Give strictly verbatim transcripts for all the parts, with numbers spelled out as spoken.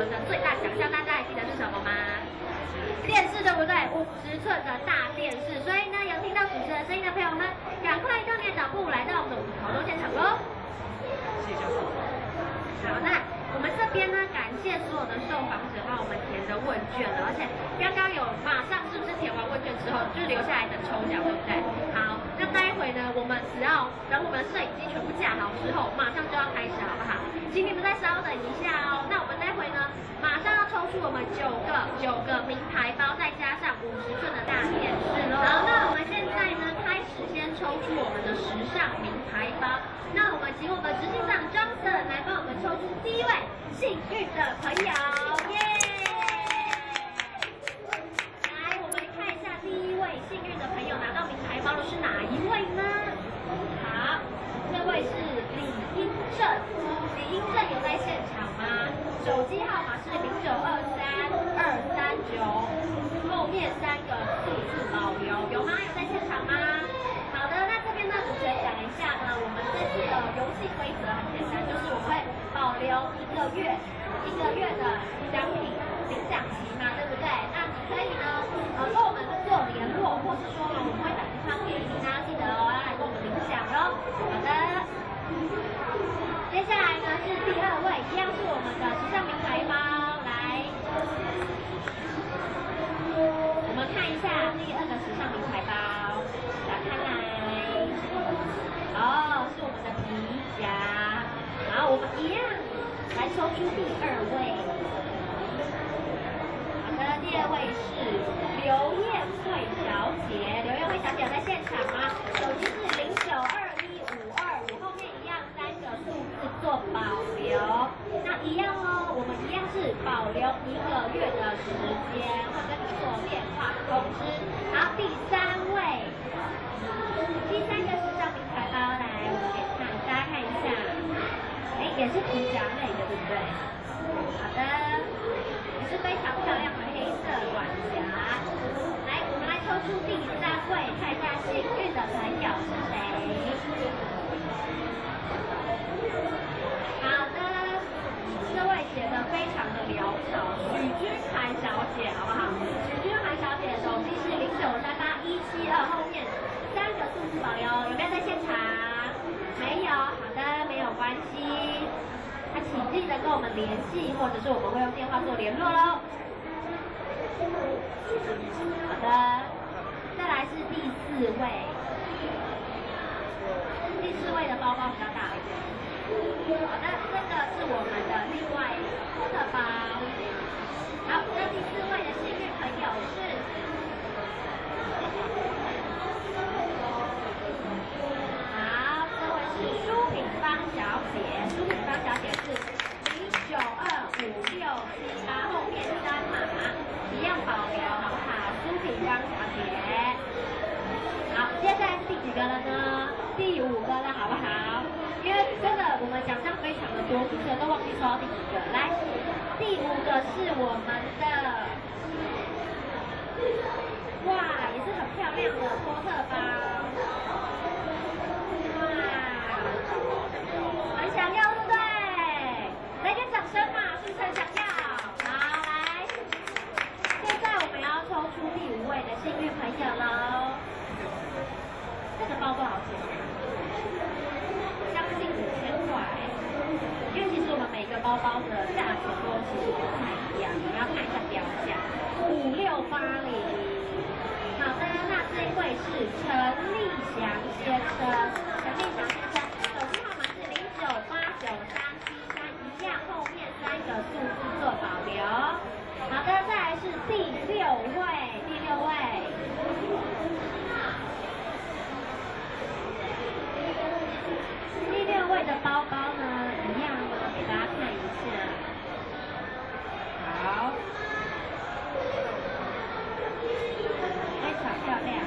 们的最大奖项，大家还记得是什么吗？电视对不对？五十寸的大电视。所以呢，有听到主持人声音的朋友们，赶快动你的脚步来到我们的活动现场喽！ 谢谢。 好，那我们这边呢，感谢所有的受访者帮我们填的问卷了，而且刚刚有马上是不是填完问卷之后就留下来等抽奖，对不对？好，那待会呢，我们只要等我们摄影机全部架好之后，马上就要开始，好不好？请你们再稍等一下哦。那我们待会呢，马上要抽出我们九个九个名牌包，再加上五十寸的大电视喽。好，那我们现在呢，开始先抽出我们的时尚名牌包。那我们请我们执行长 Johnson 来帮我们抽出第一位幸运的朋友，耶！来，我们看一下第一位幸运的朋友拿到名牌包的是哪一位呢？好，这位是李英正，李英正有在现场吗？手机号码是零九二三二三九，后面三个数字保留，有吗？有在现场吗？好的，那这边呢，主持人讲一下呢，我们这次的游戏规则很简单，就是我们会保留一个月，一个月的奖品领奖期嘛，对不对？那你可以呢，呃，跟我们做联络，或是说呢，我们会打电话给你，大家记得哦，要来跟我们领奖哟。好的，接下来呢是第二位，一样是我们的时尚名牌包，来，我们看一下第二个时尚名牌包。打开来，哦，是我们的皮夹。好，我们一样来抽出第二位。好的，第二位是刘艳慧小姐。刘艳慧小姐有在现场吗？手机是零九二一五二五，后面一样三个数字做保留。那一样哦，我们一样是保留一个月的时间，会跟你做电话通知。好，第三位。第三个时尚名牌包来，我们给看，大家看一下，哎，也是皮夹类的，对不对？好的，也是非常漂亮的黑色管夹。来，我们来抽出第三位，看一下幸运的朋友是谁。好的，这位写的非常的潦草，许君涵小姐，好不好？许君涵小姐手机是零九三八一七二，后面三个数字保留，有没有在现场？没有，好的，没有关系。那请记得跟我们联系，或者是我们会用电话做联络喽。好的，再来是第四位，第四位的包包比较大一点。好的，这个是我们的另外托特包。好，那第四位的幸运朋友是。舒品芳小姐，舒品芳小姐是零九二五六七八，后面三码一样保留，好不好？舒品芳小姐。好，接下来是第几个了呢？第五个了，好不好？因为真的我们奖项非常的多，主持人都忘记抽到第几个。来，第五个是我们的，哇，也是很漂亮的托特包。想要对不对？来点掌声嘛，是不是很想要？好，来，现在我们要抽出第五位的幸运朋友喽。这个包多少钱？将近五千块。因为其实我们每个包包的价钱都其实不太一样，你们要看一下标价，五六八零。好的，那这位是陈立祥先生，陈立祥先生。九八九三七三一样，后面三个数字做保留。好的，再来是第六位，第六位。第六位的包包呢，一样呢，给大家看一下。好，非常漂亮。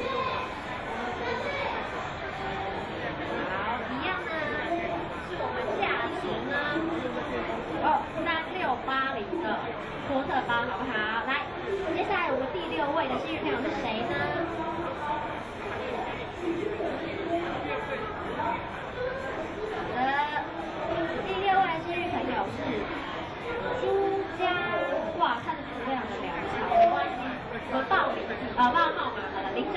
哦，三六八零的托特包，好不好？来，接下来我们第六位的幸运朋友是谁呢？好的，第六位幸运朋友是朱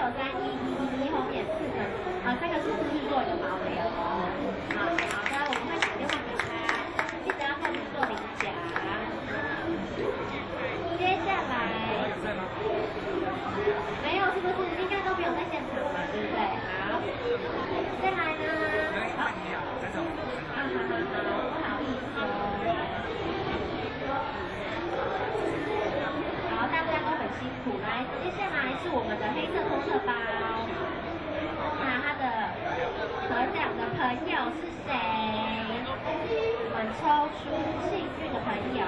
三一一一一后面四个啊三个数字去做一个保留。好，好的，我们会打电话给他，记得要后面做领奖。接下来，没有是不是？应该都没有在现场嘛，对不对？好，再来呢？好，啊好好好，不好意思哦。好，大家都很辛苦。来，接下来是我们的黑色托特包。那他的得奖的朋友是谁？我们抽出幸运的朋友。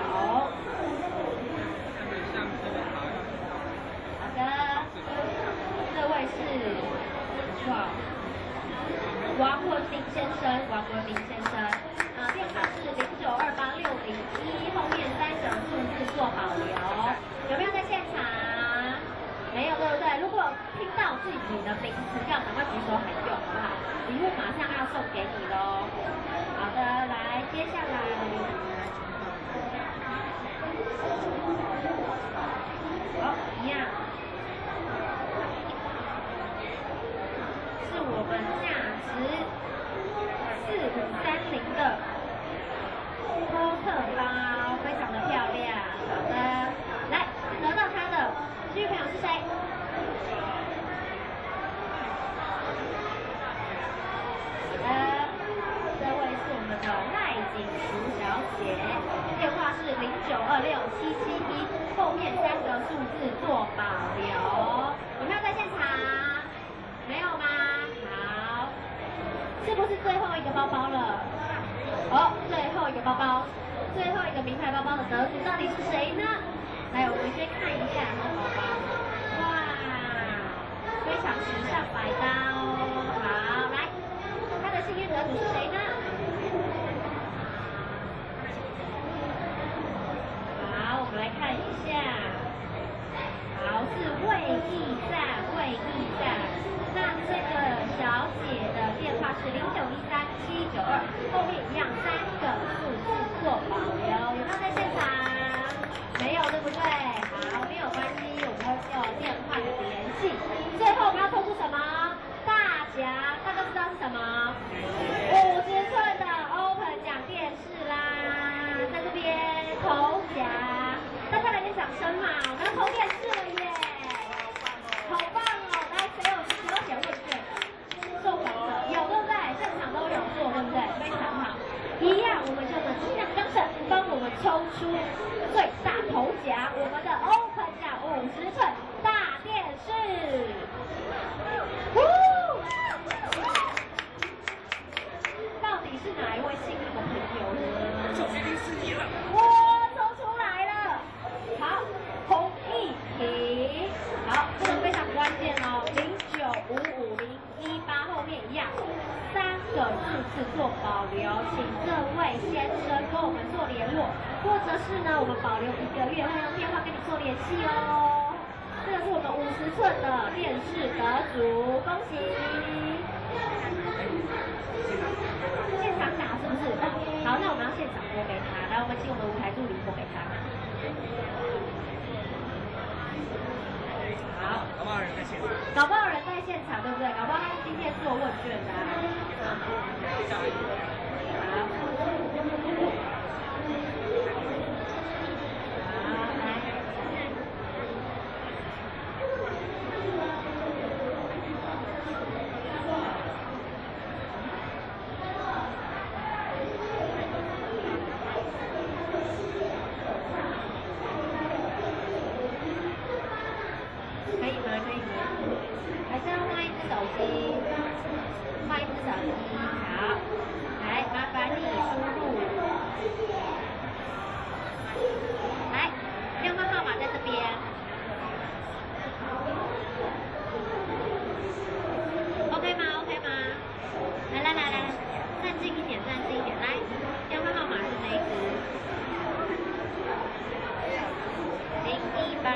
好的，这位是哇，王文明先生，王文明先生，啊，电话是零九二八六零一，后面三个数字做保留。有没有在现场？没有，对不对？如果听到自己的名字，要赶快举手喊用，好不好？礼物马上要送给你喽。好的，来，接下来，好，一样，是我们价值四五三零的托特包，非常的漂亮。好的，来，得到它的幸运朋友是谁？好的，这位是我们的赖景淑小姐，电话是零九二六七七一，后面三个数字做保留。有没有在现场？没有吗？好，是不是最后一个包包了？哦，最后一个包包，最后一个名牌包包的得主到底是谁呢？来，我们先看一下这包包。哇，非常时尚百搭哦。好，来，他的幸运得主是谁呢？好，我们来看一下。好，是魏义赞，魏义赞。那这个小姐的电话是零九一三七九二，后面一样三个数字做保留。有没有在现场？没有，对不对？好，没有关系，我们会用电话的联系。最后我们要抽出什么？大奖，大家知道是什么？五十寸的 Open 奖电视啦，在这边头奖，大家来点掌声嘛！我们要抽电视了耶，好棒哦！来，谁有谁有写问卷？受访者有对不对？现场都有做对不对？非常好，一样，我们就能尽量当成帮我们抽出最大头奖，我们的 Open 奖五十寸大电视。到底是哪一位幸运的朋友呢？ 就决定是你了。 我抽出来了。好，洪一婷。好，这个非常关键哦，零九五五零一八后面一样，三个数字做保留，请这位先生跟我们做联络，或者是呢，我们保留一个月会用电话跟你做联系哦。这个是我们五十寸的电视得主，恭喜！现场打是不是？好，那我们要现场拨给他，来，我们请我们舞台助理拨给他。好， 搞不好人在现场。 搞不好人在现场，对不对？搞不好他是今天做问卷的、啊。可以吗？可以吗？还是要换一只手机？换一只手机，好，来，麻烦你输入，来，电话号码在这边。OK 吗 ？OK 吗？来来来来，站近一点，站近一点，来，电话号码是哪一只？零一八。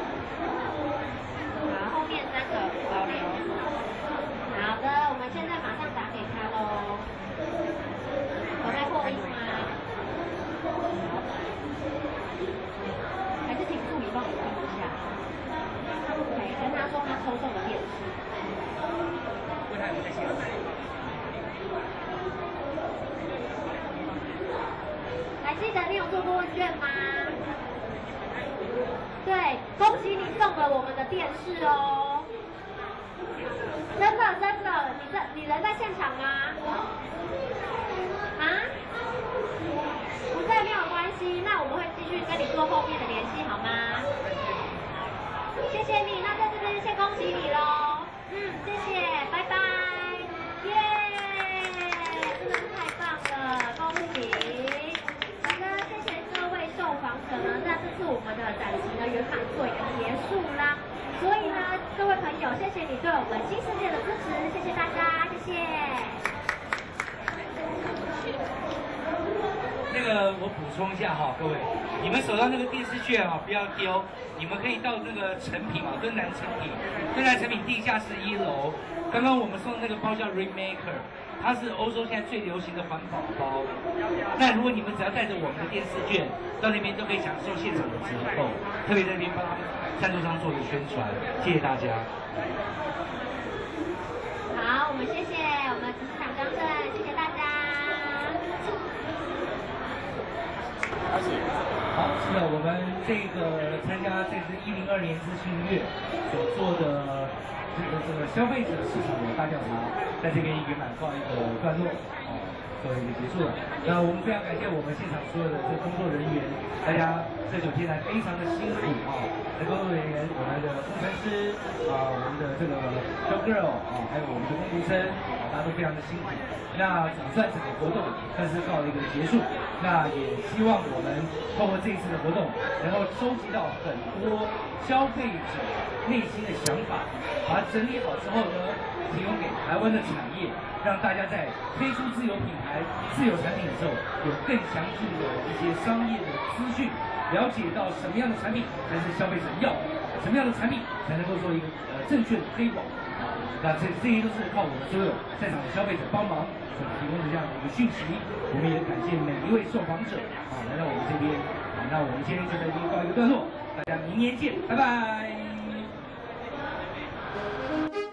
好，后面三个保留。好的，我们现在马上打给他喽。有在扩音吗？还是请对，恭喜你中了我们的电视哦！真的真的，你在你人在现场吗？啊？不在没有关系，那我们会继续跟你做后面的联系，好吗？谢谢你，那在这边先恭喜你喽。嗯，谢谢，拜拜，耶！真的是太棒了，恭喜！好的，谢谢各位受访者呢，那这次我们的展期呢圆满做一个结束啦。所以呢，各位朋友，谢谢你对我们新世界的支持，谢谢大家，谢谢。 那个我补充一下哈，各位，你们手上那个电视券啊，不要丢，你们可以到那个成品啊，敦南成品，敦南成品地下室一楼。刚刚我们送的那个包叫 Remaker， 它是欧洲现在最流行的环保包。那如果你们只要带着我们的电视券到那边，都可以享受现场的折扣，特别在那边帮他们赞助商做的宣传，谢谢大家。 好，我们谢谢我们执行长张正，谢谢大家。 好，是的，我们这个参加这次一零二年资讯月所做的这个这个消费者市场的大调查，在这边圆满告一个段落，哦，做一个结束了。那我们非常感谢我们现场所有的这工作人员，大家这九天来非常的辛苦啊，这工作人员，我们的工程师啊，我们的这个 show girl 啊，还有我们的工读生啊，大家都非常的辛苦。那总算整个活动算是告了一个结束。那也希望我们透过这一次的活动，能够收集到很多消费者内心的想法，把它整理好之后呢，提供给台湾的产业，让大家在推出自有品牌、自有产品的时候，有更详尽的一些商业的资讯，了解到什么样的产品才是消费者要的，什么样的产品才能够做一个呃正确的推广。那这这些都是靠我们所有在场的消费者帮忙所提供的这样的一个讯息。我们也感谢每一位受访者啊来到我们这边。好，那我们今天就在这边告一个段落，大家明年见，拜拜。